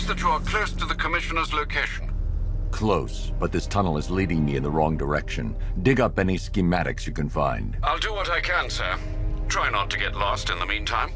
seems that you are close to the Commissioner's location. Close, but this tunnel is leading me in the wrong direction. Dig up any schematics you can find. I'll do what I can, sir. Try not to get lost in the meantime.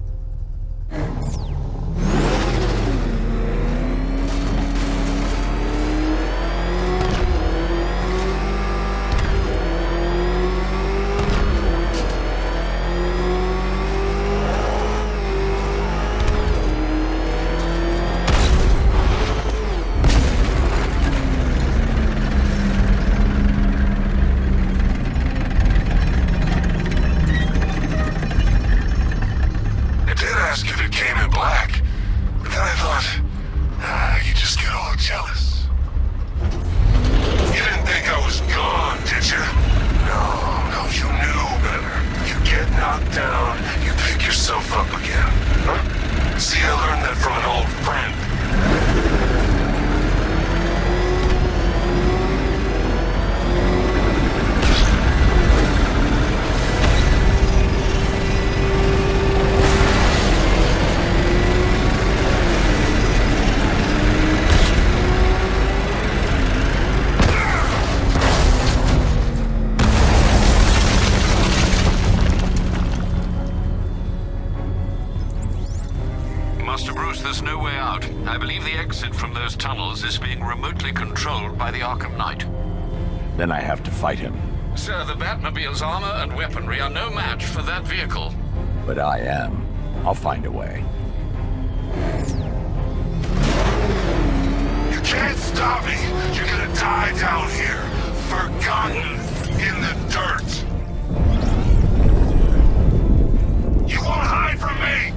There's no way out. I believe the exit from those tunnels is being remotely controlled by the Arkham Knight. Then I have to fight him. Sir, the Batmobile's armor and weaponry are no match for that vehicle. But I am. I'll find a way. You can't stop me! You're gonna die down here, forgotten in the dirt! You won't hide from me!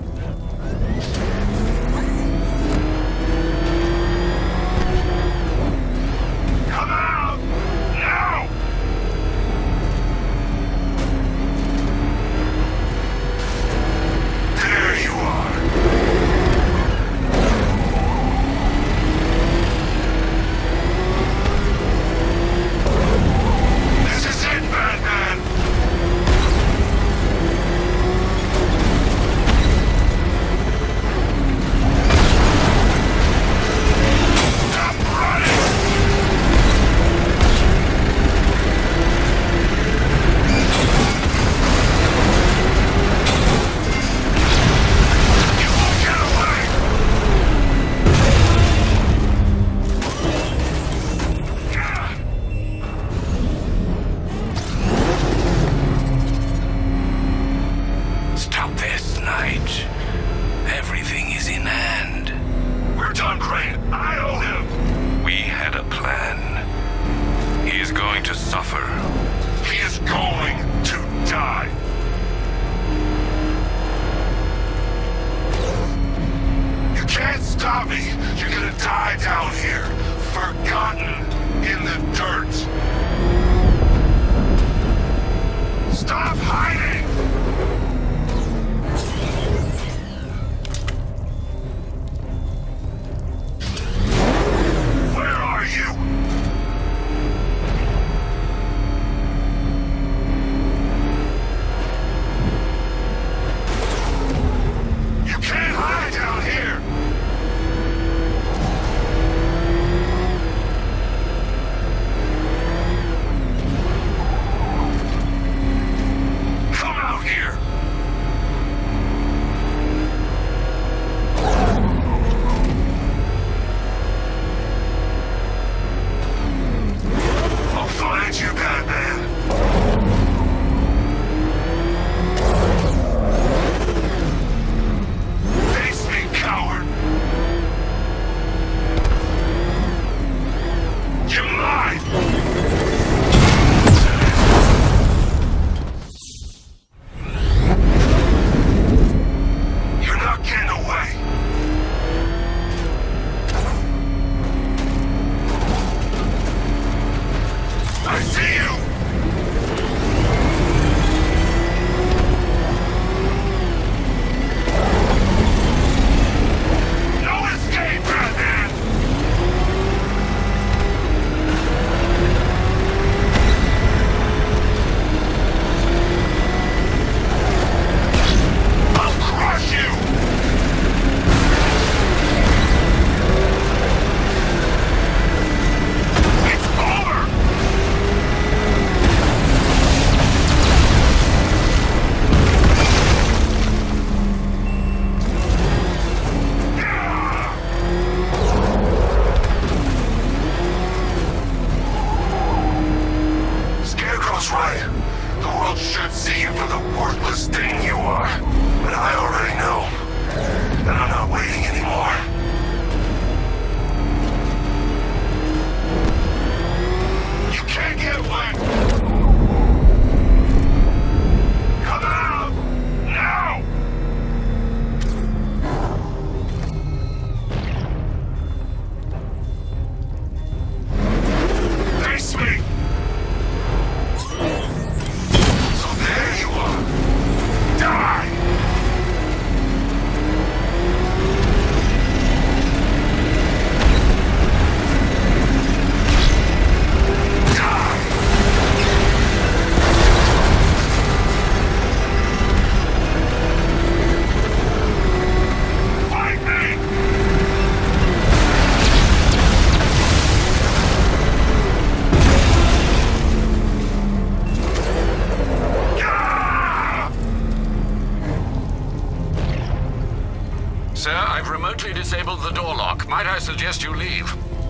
Come out! Now! There you are! This is it, Batman! Stop running! You won't get away! Stop this, Knight. Everything is in hand. We're done, Crane. I owe him. We had a plan. He is going to suffer. He is going to die. You can't stop me. You're gonna die down here, forgotten in the dirt. Stop hiding! Where are you? You can't hide down here! Come out here! I'll find you, Batman! Face me, coward! You're mine! You're not getting away! I see you! No escape, Batman! I'll crush you! was right. The world should see you for the worthless thing you are. But I already know. And I'm not waiting anymore. You can't get away! Come out! Now! Face me! So there you are! Die! Sir, I've remotely disabled the door lock. Might I suggest you leave?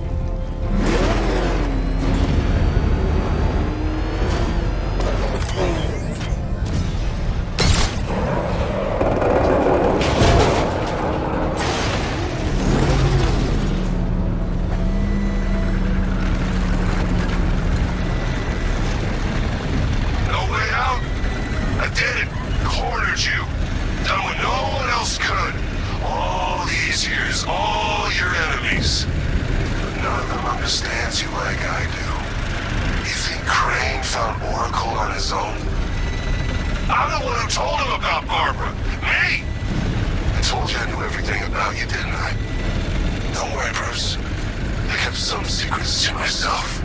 No way out? I did it. Cornered you. Done what no one else could. All these years, all your enemies. But none of them understands you like I do. You think Crane found Oracle on his own? I'm the one who told him about Barbara. Me! I told you I knew everything about you, didn't I? Don't worry, Bruce. I kept some secrets to myself.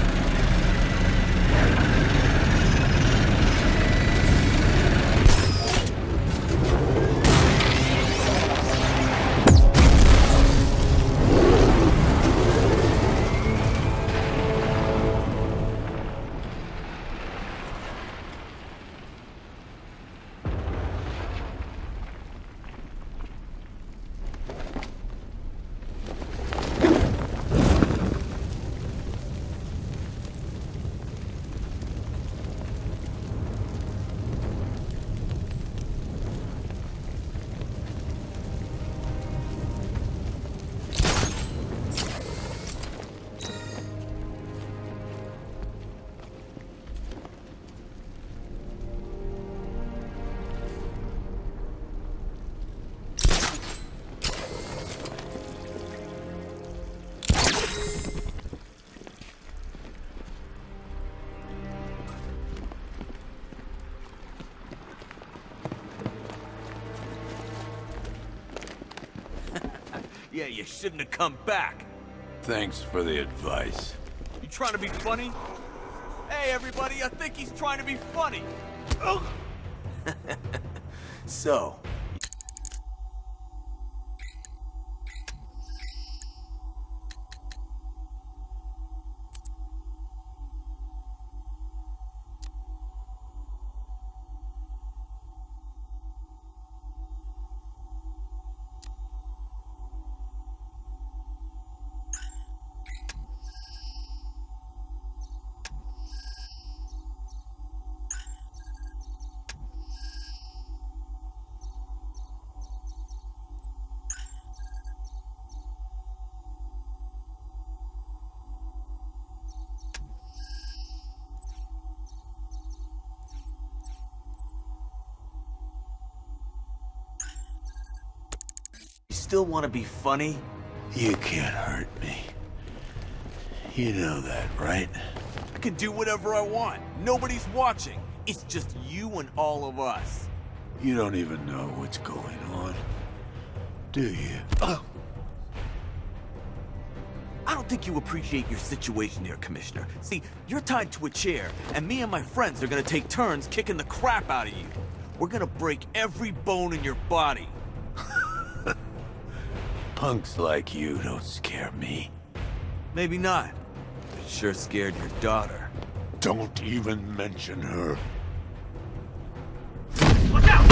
Yeah, you shouldn't have come back. Thanks for the advice. You trying to be funny? Hey, everybody, I think he's trying to be funny. Ugh. So... still want to be funny? You can't hurt me. You know that, right? I can do whatever I want. Nobody's watching. It's just you and all of us. You don't even know what's going on, do you? I don't think you appreciate your situation here, Commissioner. See, you're tied to a chair, and me and my friends are gonna take turns kicking the crap out of you. We're gonna break every bone in your body. Punks like you don't scare me. Maybe not. But sure scared your daughter. Don't even mention her. Look out!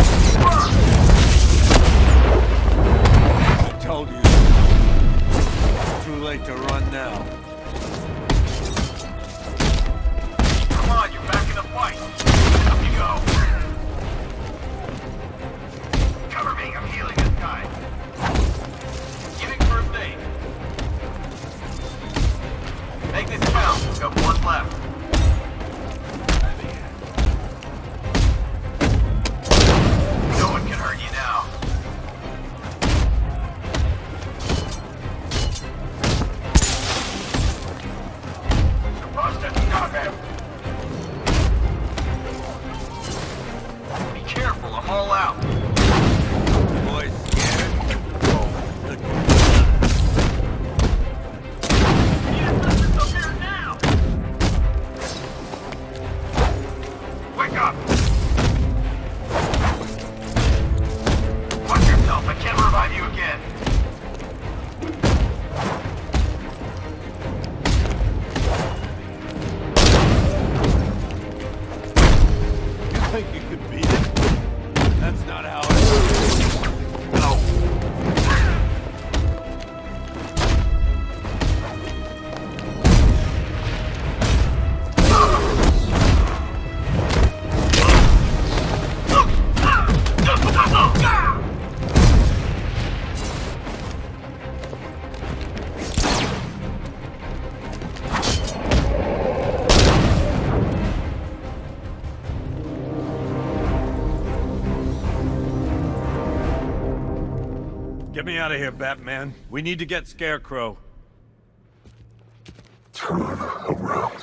I told you. It's too late to run now. Come on, you're backing up Arkham. Be careful, I'm all out. Boys scared? Wake up! Watch yourself, I can't revive you again. You think you could beat it? That's not how it works. No. Get me out of here, Batman. We need to get Scarecrow. Turn around.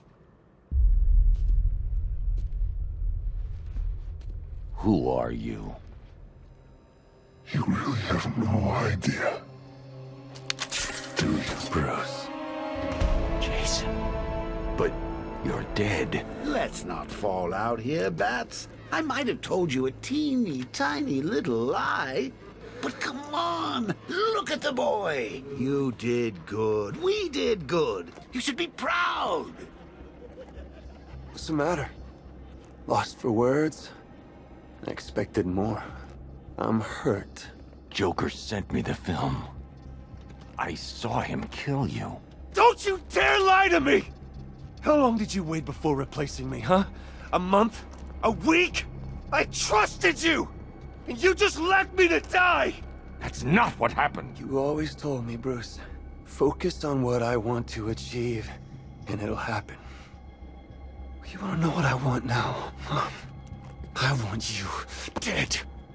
Who are you? You really have no idea, do you? Bruce. Jason. But you're dead. Let's not fall out here, Bats. I might have told you a teeny tiny little lie. But come on, look at the boy. You did good. We did good. You should be proud. What's the matter? Lost for words? I expected more. I'm hurt. Joker sent me the film. I saw him kill you. Don't you dare lie to me! How long did you wait before replacing me, huh? A month? A week? I trusted you! And you just left me to die! That's not what happened. You always told me, Bruce. Focus on what I want to achieve, and it'll happen. You wanna know what I want now? Huh? I want you dead.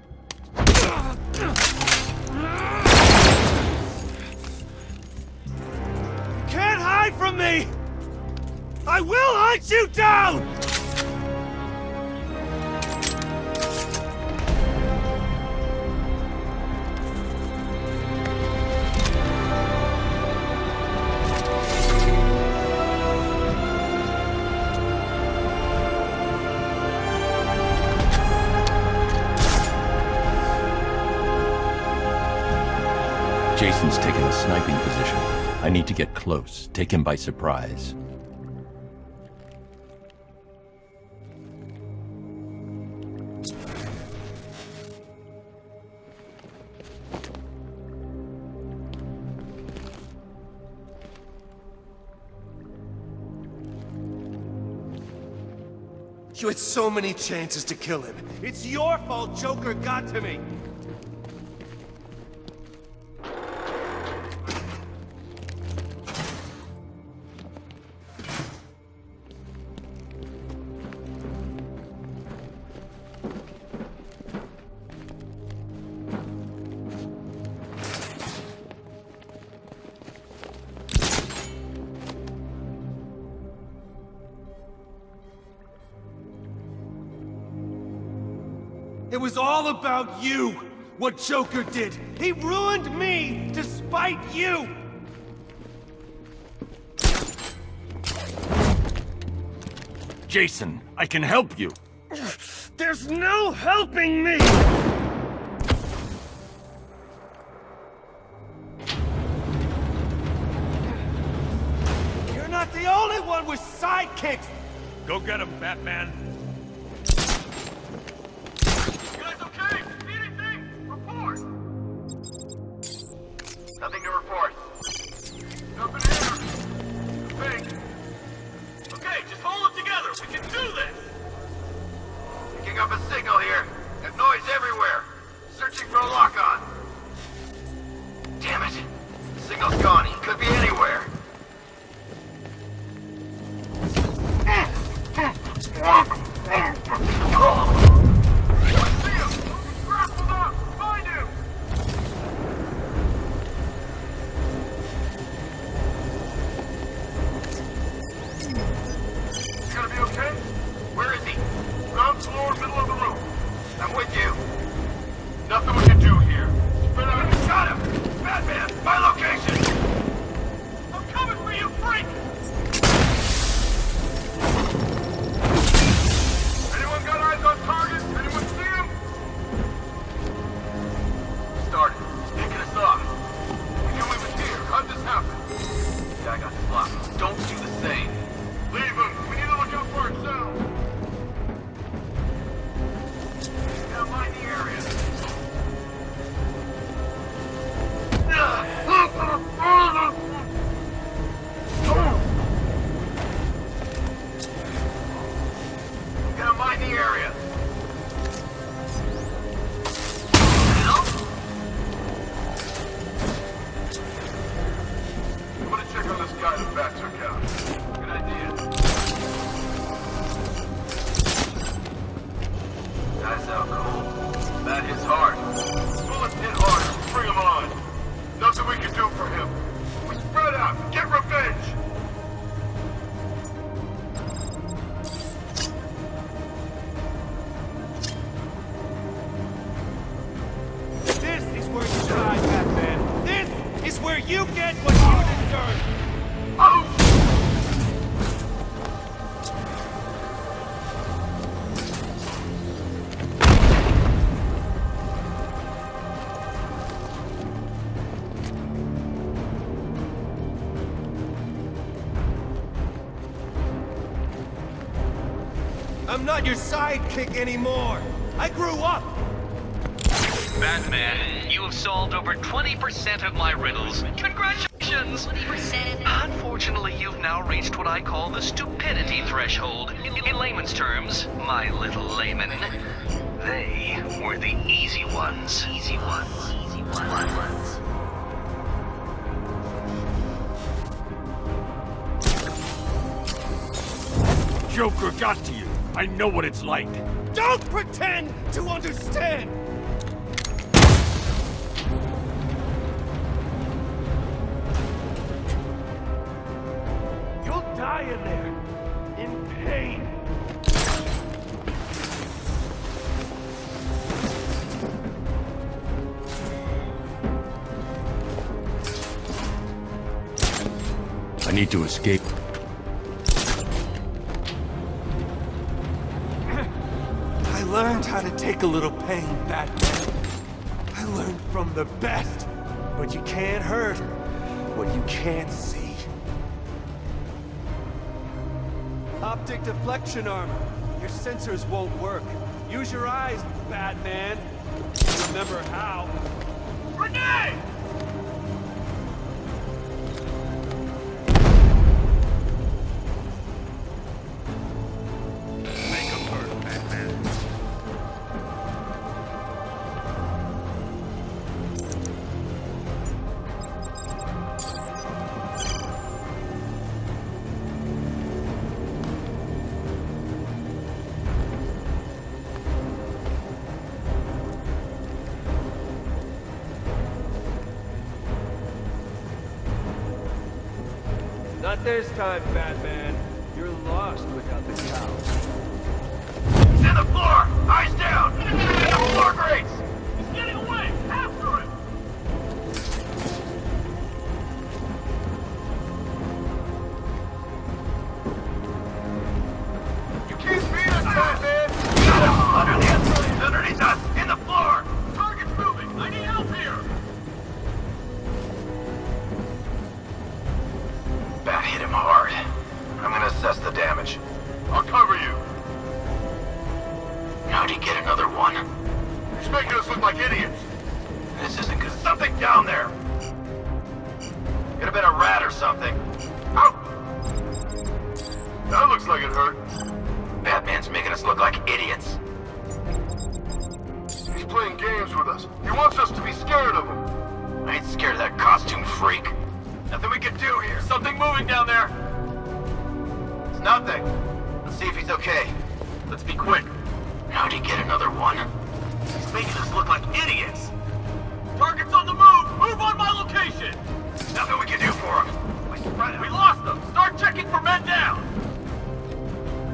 You can't hide from me! I will hunt you down! Jason's taken a sniping position. I need to get close, take him by surprise. You had so many chances to kill him. It's your fault Joker got to me. It was all about you, what Joker did. He ruined me to spite you. Jason, I can help you. There's no helping me! You're not the only one with sidekicks! Go get him, Batman. Nothing to report. Nothing here. Fake. Okay, just hold it together. We can do this. Picking up a signal here. Got noise everywhere. Searching for a lock-on. Damn it. The signal's gone. He could be anywhere. I see him. Grappled up. Find him. gonna be okay? Where is he? Ground floor, middle of the room. I'm with you. Nothing we can do here. Spread out. Got him! Batman, my location! I'm coming for you, freak! Anyone got eyes on target? Anyone see him? Started. Kicking us off. We knew he was here. How'd this happen? Guy got sloppy. Don't do the same. Leave him. We need to look out for ourselves. Now mind the area. Gotta mind the area. I'm gonna check on this guy the bat took out. Good idea. Guy's out cold. That hits hard. Bullets hit hard. Bring him on. Nothing we can do for him. We spread out. Get revenge. This is where you die, Batman. This is where you get what you deserve. Oh! I'm not your sidekick anymore. I grew up. Batman, you have solved over 20% of my riddles. Congratulations! 20%? Unfortunately, you've now reached what I call the stupidity threshold. In layman's terms, my little layman, they were the easy ones. Easy ones. Easy ones. Joker got to you. I know what it's like. Don't pretend to understand! You'll die in there, in pain. I need to escape. I learned how to take a little pain, Batman. I learned from the best. But you can't hurt what you can't see. Optic deflection armor. Your sensors won't work. Use your eyes, Batman. Remember how. Grenade! Make him hurt, Batman. Not this time, Batman. You're lost without the cow. He's in the floor! Eyes down! In the floor grates! He's getting away! After him! You can't beat us, Batman! Got him! Underneath us! In the floor! Target's moving! I need help here! Bat hit him hard. I'm gonna assess the damage. I'll cover you. How'd he get another one? He's making us look like idiots. This isn't good. Something down there. Could have been a rat or something. Out! That looks like it hurt. Batman's making us look like idiots. He's playing games with us. He wants us to be scared of him. I ain't scared of that costume freak. Nothing we can do here. Something moving down there. It's nothing. Let's see if he's okay. Let's be quick. How'd he get another one? He's making us look like idiots. Target's on the move. Move on my location. Nothing we can do for him. We lost them. Start checking for men down.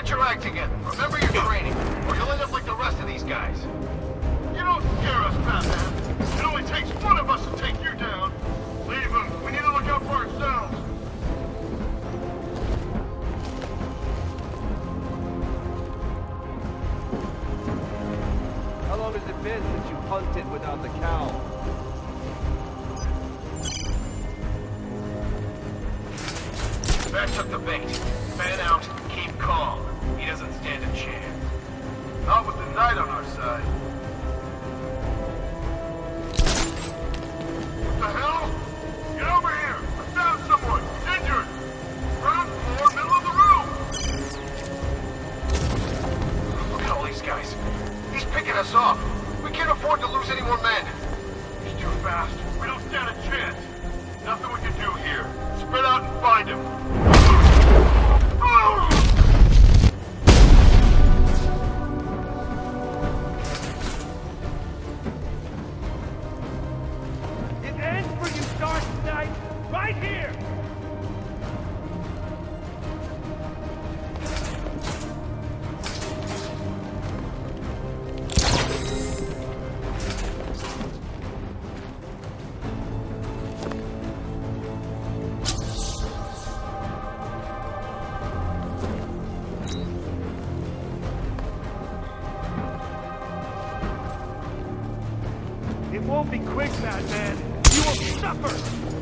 Get your act together. Remember your training, or you'll end up like the rest of these guys. You don't scare us, Batman. It only takes one of us to take you down. Leave him. We need to look out for ourselves. How long has it been since you hunted without the cow? Bat took the bait. Fan out, keep calm. He doesn't stand a chance. Not with the night on our side. What the hell? Get over here! I found someone! He's injured! Ground floor, middle of the room! Look at all these guys. He's picking us off. We can't afford to lose any more men. He's too fast. We don't stand a chance. Nothing we can do here. Spread out and find him. It ends for you, Dark Knight, right here! It won't be quick, Batman. You will suffer!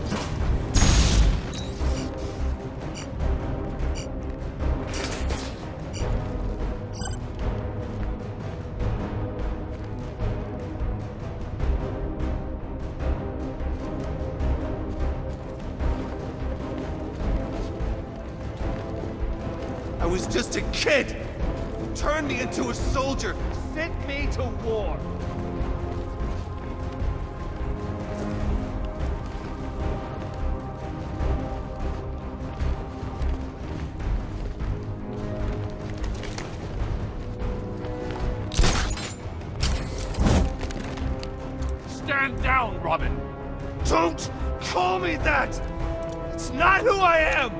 I was just a kid! Turned me into a soldier! Sent me to war! Stand down, Robin! Don't call me that! It's not who I am!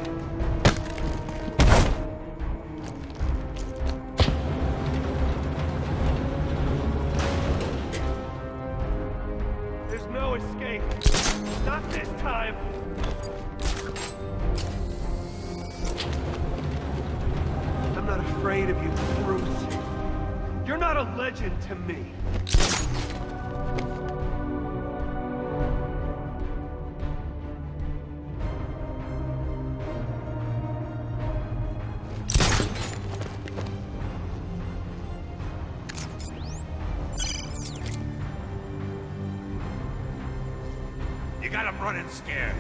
There's no escape. Not this time! I'm not afraid of you, Bruce. You're not a legend to me. You got him running scared.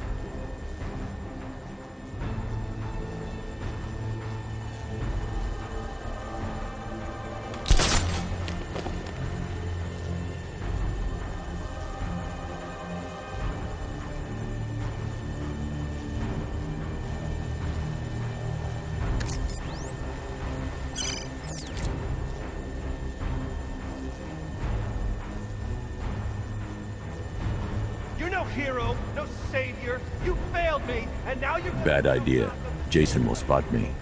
You're no hero, no savior. You failed me, and now you're... Bad idea. Jason will spot me.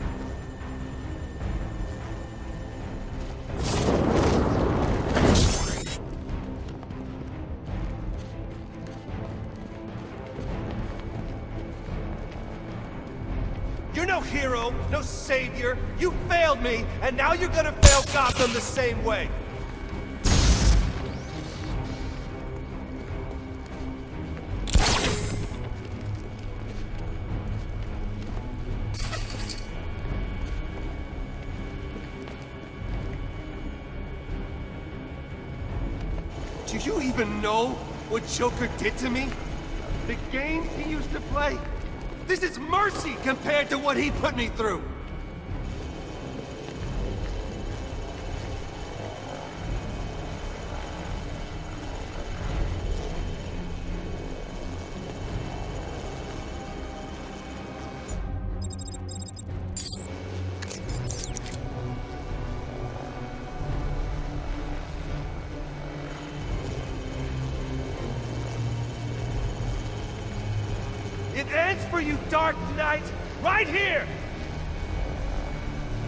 You're no hero, no savior. You failed me, and now you're gonna fail Gotham the same way. Do you even know what Joker did to me? The games he used to play? This is mercy compared to what he put me through! It ends for you, Dark Knight, right here!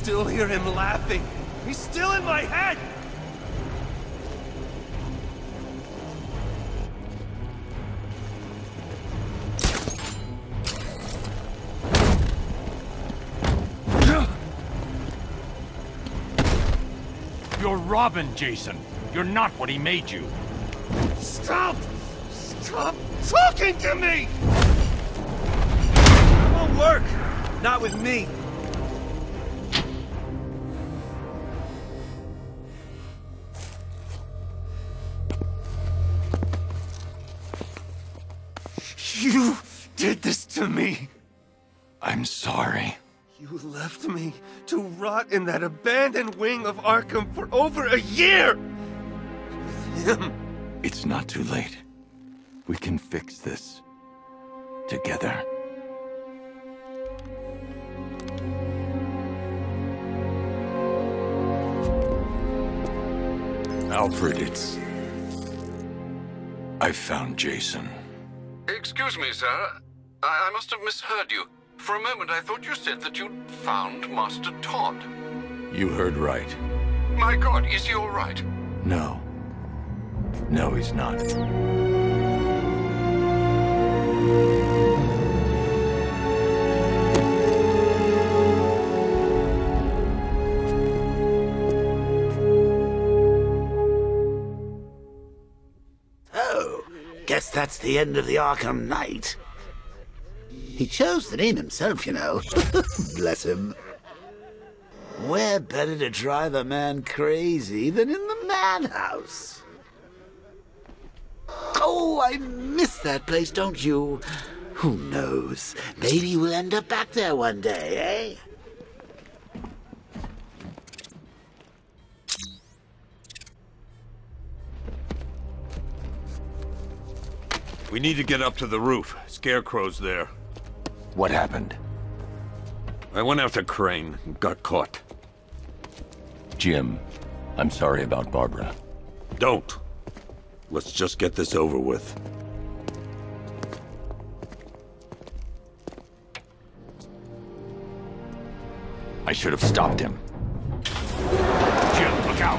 still hear him laughing. He's still in my head! You're Robin, Jason. You're not what he made you. Stop! Stop talking to me! It won't work. Not with me. You did this to me. I'm sorry. You left me to rot in that abandoned wing of Arkham for over a year! With him. It's not too late. We can fix this. Together. Alfred, I found Jason. Excuse me, sir. I must have misheard you. For a moment, I thought you said that you'd found Master Todd. You heard right. My God, is he all right? No. No, he's not. Oh, guess that's the end of the Arkham Knight. He chose the name himself, you know. Bless him. Where better to drive a man crazy than in the madhouse? Oh, I miss that place, don't you? Who knows? Maybe we'll end up back there one day, eh? We need to get up to the roof. Scarecrow's there. What happened? I went after Crane and got caught. Jim, I'm sorry about Barbara. Don't. Let's just get this over with. I should have stopped him. Jim, look out!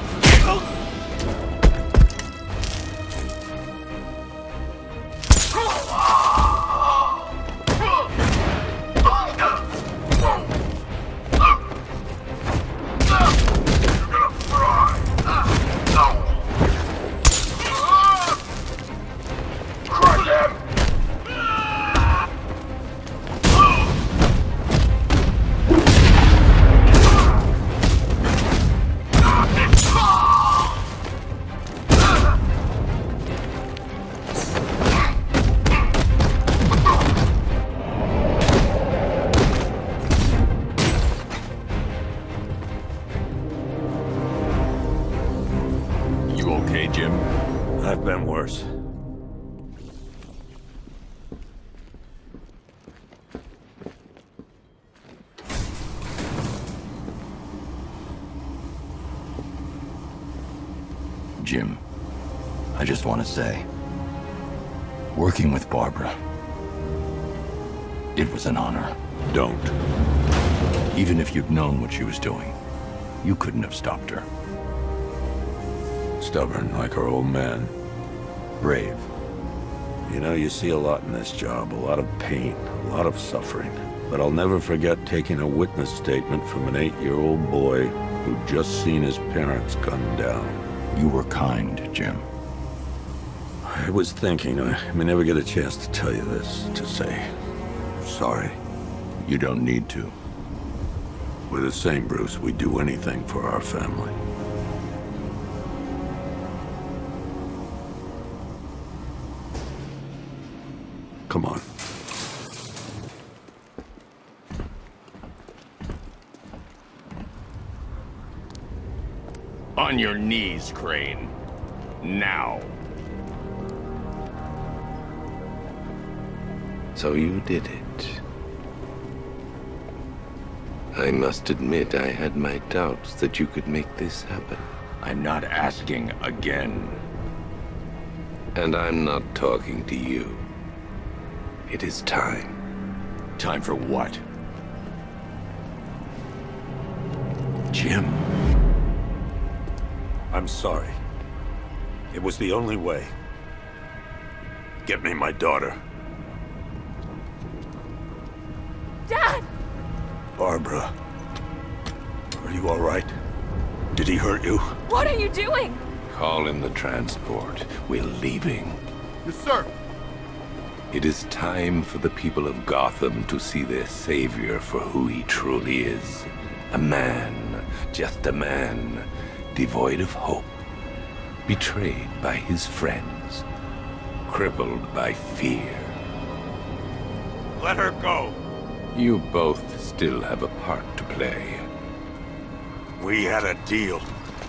I've been worse. Jim, I just want to say, working with Barbara, it was an honor. Don't. Even if you'd known what she was doing, you couldn't have stopped her. Stubborn like her old man. Brave. You know, you see a lot in this job, a lot of pain, a lot of suffering. But I'll never forget taking a witness statement from an 8-year-old boy who'd just seen his parents gunned down. You were kind, Jim. I was thinking, I may never get a chance to tell you this, to say sorry. You don't need to. We're the same, Bruce. We'd do anything for our family. Come on. On your knees, Crane. Now. So you did it. I must admit I had my doubts that you could make this happen. I'm not asking again. And I'm not talking to you. It is time. Time for what? Jim. I'm sorry. It was the only way. Get me my daughter. Dad! Barbara. Are you all right? Did he hurt you? What are you doing? Call in the transport. We're leaving. Yes, sir. It is time for the people of Gotham to see their savior for who he truly is. A man, just a man, devoid of hope, betrayed by his friends, crippled by fear. Let her go! You both still have a part to play. We had a deal.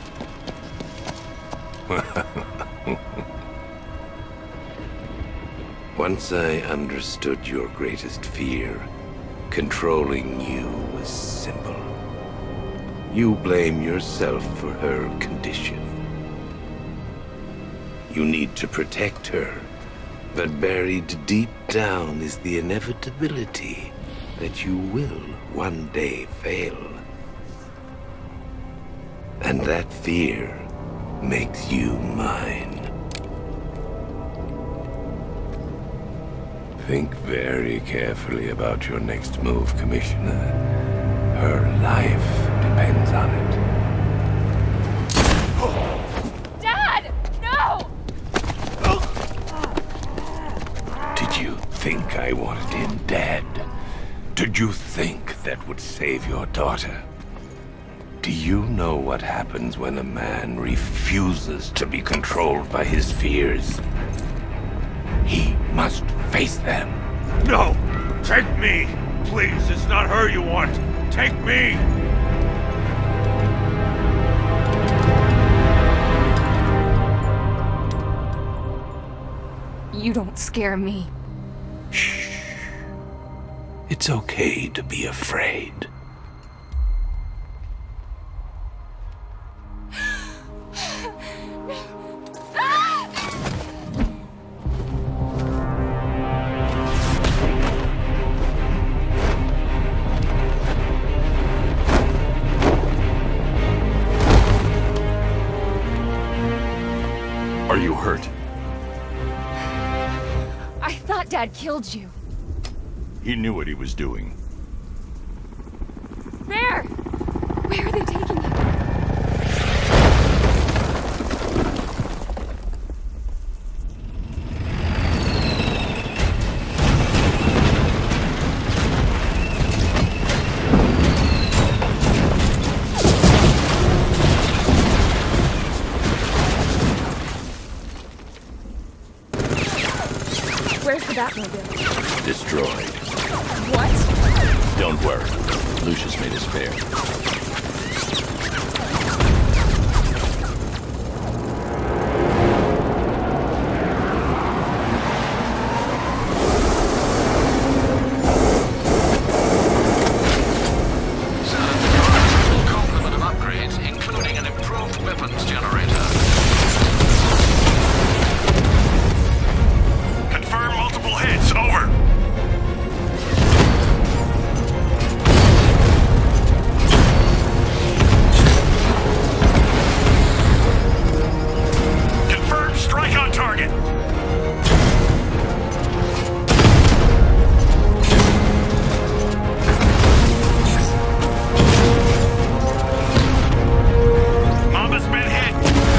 Once I understood your greatest fear, controlling you was simple. You blame yourself for her condition. You need to protect her, but buried deep down is the inevitability that you will one day fail. And that fear makes you mine. Think very carefully about your next move, Commissioner. Her life depends on it. Dad! No! Did you think I wanted him dead? Did you think that would save your daughter? Do you know what happens when a man refuses to be controlled by his fears? He must face them. No! Take me! Please, it's not her you want! Take me! You don't scare me. Shh. It's okay to be afraid. Are you hurt? I thought Dad killed you. He knew what he was doing. Where? Where are they taking you? Where's the Batmobile? Destroyed. What? Don't worry. Lucius made us fair. Complement of upgrades, including an improved weapons generator. Confirm multiple hits. Over. Confirm strike on target. Mama's been hit.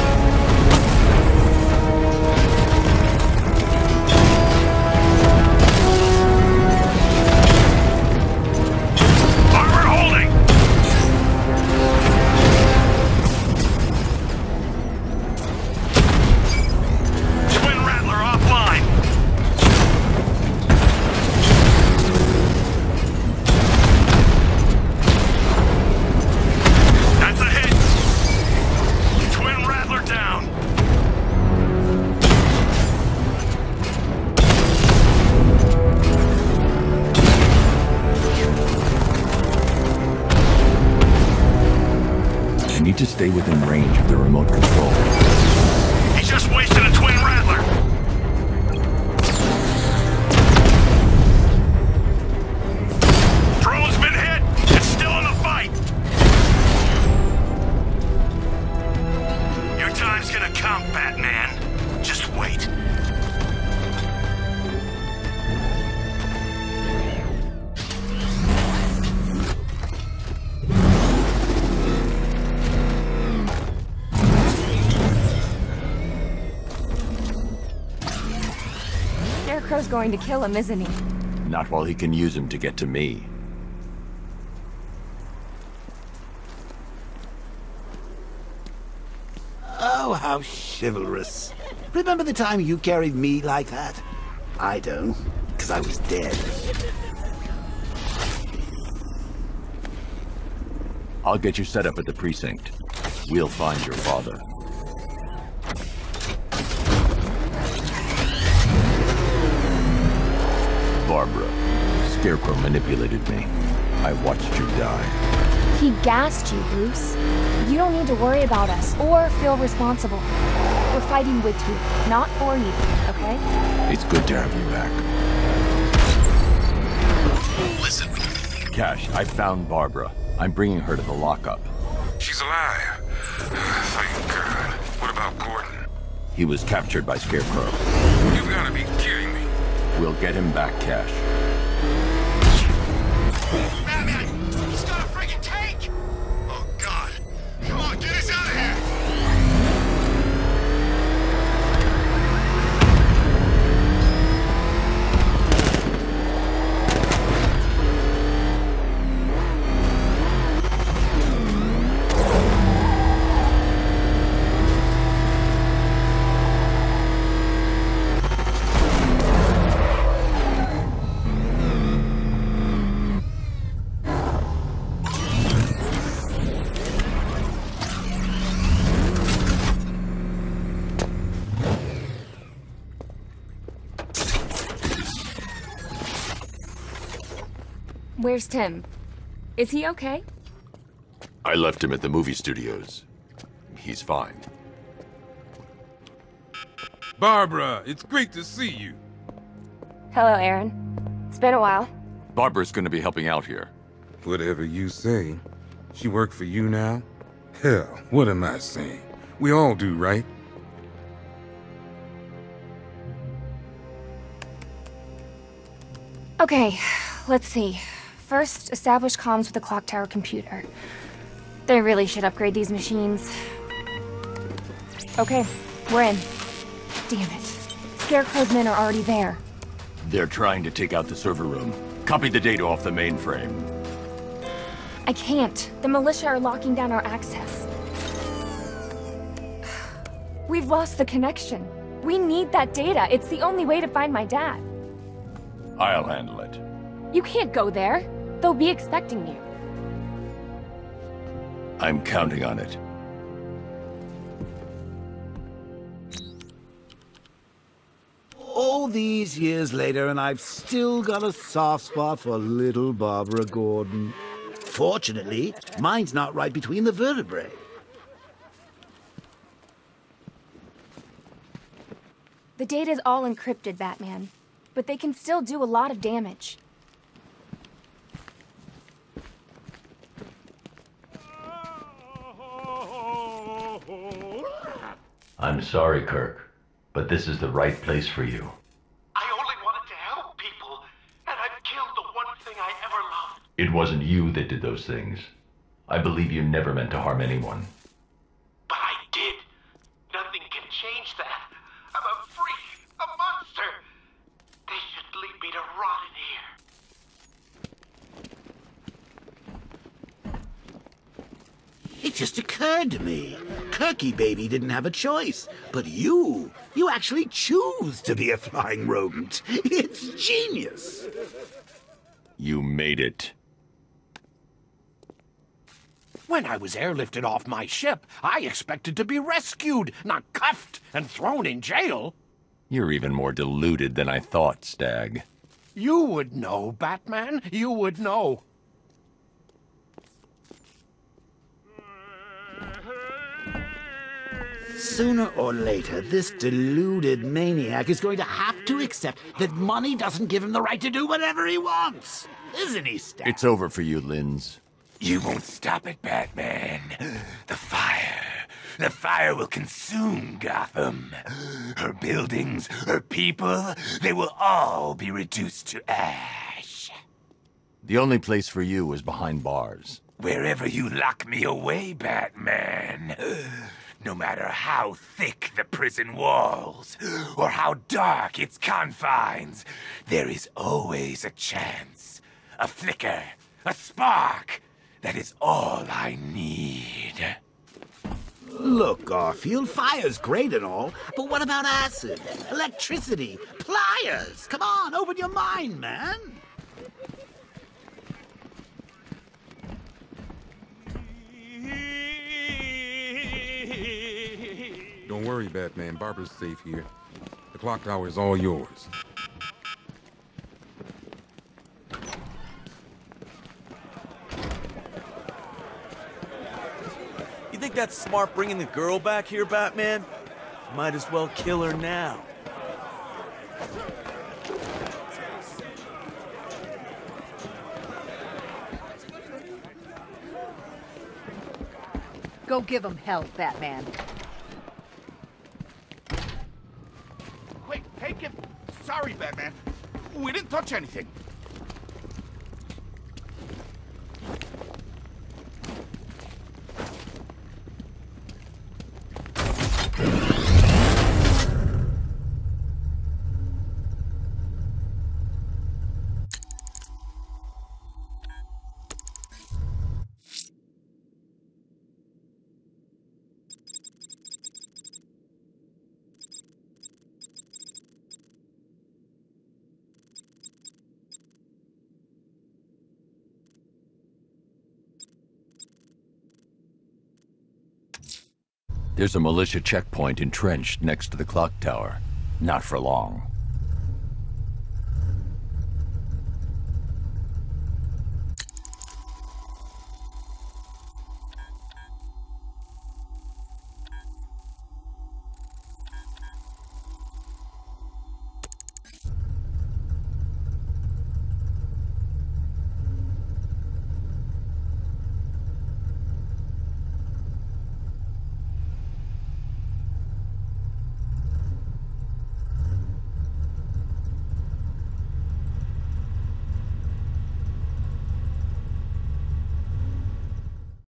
Armor holding. Twin Rattler offline. That's a hit. Twin Rattler down. I need to stay within range of the remote control. He just wasted a Twin Rattler. Drone's been hit. It's still in the fight. Scarecrow's going to kill him, isn't he? Not while he can use him to get to me. Oh, how chivalrous. Remember the time you carried me like that? I don't, because I was dead. I'll get you set up at the precinct. We'll find your father. Barbara, Scarecrow manipulated me. I watched you die. He gassed you, Bruce. You don't need to worry about us or feel responsible. We're fighting with you, not for you, okay? It's good to have you back. Listen. Cash, I found Barbara. I'm bringing her to the lockup. She's alive. Thank God. What about Gordon? He was captured by Scarecrow. You've got to be kidding me. We'll get him back, Cash. Batman! He's got a friggin' tank! Oh, God. Come on, get us out of here! Where's Tim? Is he okay? I left him at the movie studios. He's fine. Barbara, it's great to see you. Hello, Aaron. It's been a while. Barbara's gonna be helping out here. Whatever you say. She work for you now? Hell, what am I saying? We all do, right? Okay, let's see. First, establish comms with the clock tower computer. They really should upgrade these machines. Okay, we're in. Damn it. Scarecrow's men are already there. They're trying to take out the server room. Copy the data off the mainframe. I can't. The militia are locking down our access. We've lost the connection. We need that data. It's the only way to find my dad. I'll handle it. You can't go there. They'll be expecting you. I'm counting on it. All these years later, and I've still got a soft spot for little Barbara Gordon. Fortunately, mine's not right between the vertebrae. The data's all encrypted, Batman. But they can still do a lot of damage. I'm sorry, Kirk, but this is the right place for you. I only wanted to help people, and I've killed the one thing I ever loved. It wasn't you that did those things. I believe you never meant to harm anyone. But I did. Nothing can change that. I'm a freak, a monster. They should leave me to rot in here. It just occurred to me. Kirky baby didn't have a choice. But you actually choose to be a flying rodent. It's genius. You made it. When I was airlifted off my ship, I expected to be rescued, not cuffed and thrown in jail. You're even more deluded than I thought, Stag. You would know, Batman. You would know. Sooner or later, this deluded maniac is going to have to accept that money doesn't give him the right to do whatever he wants. Isn't he, Stag? It's over for you, Linz. You won't stop it, Batman. The fire will consume Gotham. Her buildings, her people, they will all be reduced to ash. The only place for you was behind bars. Wherever you lock me away, Batman. No matter how thick the prison walls, or how dark its confines, there is always a chance, a flicker, a spark. That is all I need. Look, Garfield, fire's great and all, but what about acid, electricity, pliers? Come on, open your mind, man. Don't worry, Batman. Barbara's safe here. The clock tower is all yours. You think that's smart bringing the girl back here, Batman? Might as well kill her now. Go give him hell, Batman. Wait, take it. Sorry, Batman. We didn't touch anything. There's a militia checkpoint entrenched next to the clock tower. Not for long.